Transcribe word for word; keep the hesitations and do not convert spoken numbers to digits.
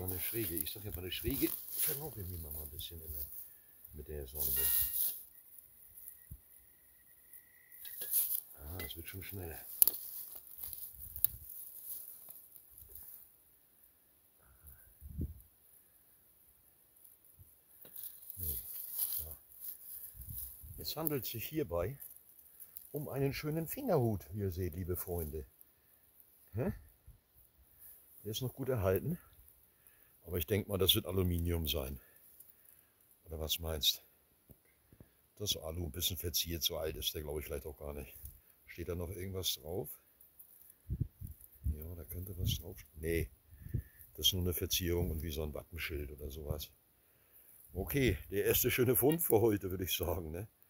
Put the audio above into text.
mal eine schräge. Ich sag ja mal eine schräge. Verlaufe ich mich mal ein bisschen in der, mit der Sonde. Ah, das wird schon schneller. Nee, ja. Es handelt sich hierbei um einen schönen Fingerhut, wie ihr seht, liebe Freunde. Hä? Der ist noch gut erhalten. Aber ich denke mal, das wird Aluminium sein. Oder was meinst du? Das ist Alu, ein bisschen verziert, so alt ist der, glaube ich, vielleicht auch gar nicht. Steht da noch irgendwas drauf? Ja, da könnte was drauf stehen. Nee, das ist nur eine Verzierung und wie so ein Wappenschild oder sowas. Okay, der erste schöne Fund für heute, würde ich sagen. Ne?